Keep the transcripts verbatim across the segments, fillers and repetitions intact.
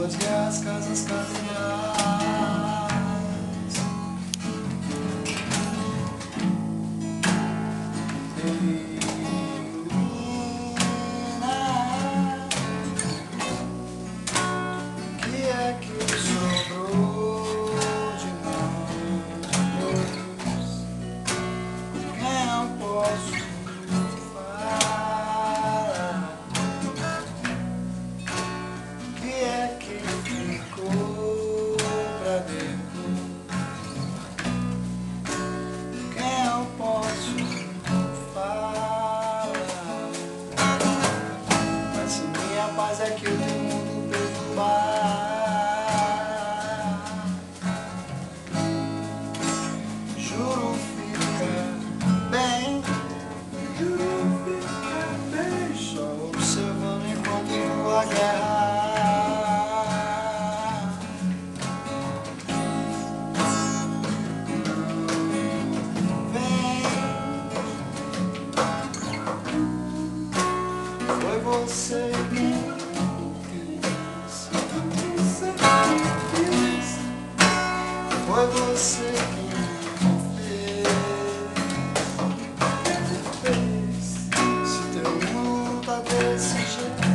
ruas, guerras, casas, caminhais. Mas é que o teu mundo perturbar, juro fica bem, juro fica bem, só observando enquanto a guerra. Vem, foi você que foi você que me fez. Se teu mundo tá desse jeito,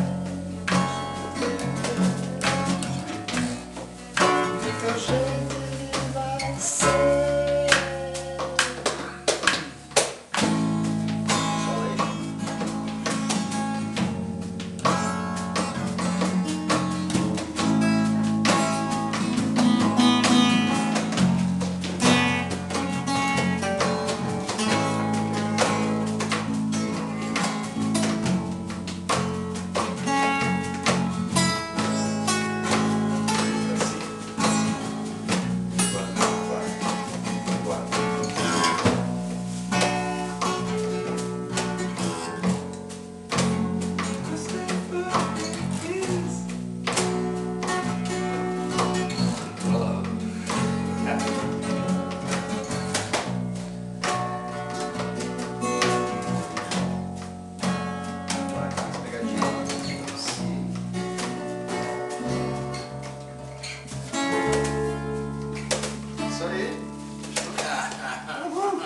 do teu jeito ele vai ser.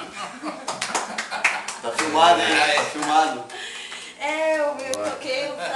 Tá filmado, hein? Tá filmado. É, eu, eu toquei o